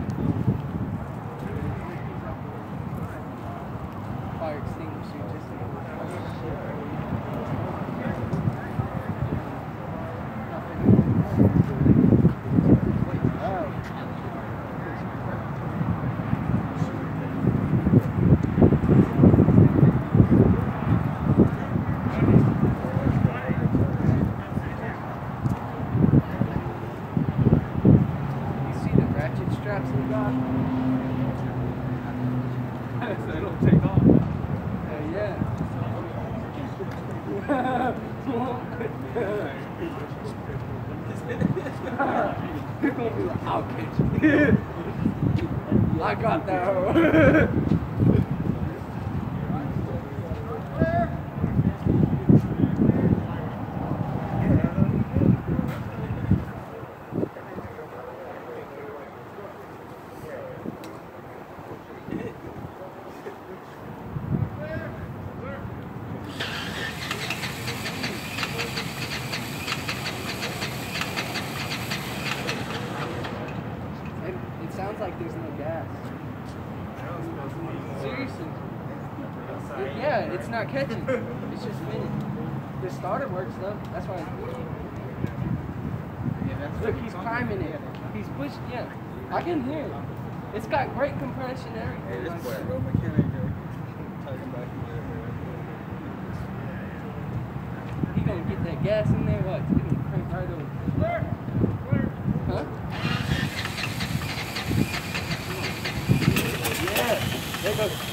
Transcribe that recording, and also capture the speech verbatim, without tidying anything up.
Fire extinguisher just straps in the back. So they don't take off. Uh, yeah. You're gonna be like, I'll catch you. I got that hoe. It sounds like there's no gas. Seriously. It, yeah, it's not catching. It's just spinning. The starter works though. That's why. Look, he's priming it. He's pushing. Yeah, I can hear it. It's got great compression and everything. Hey, this boy, like, real mechanic. Talking back in he gonna get that gas in there. What? He's gonna crank right over. Huh? Yeah. There goes.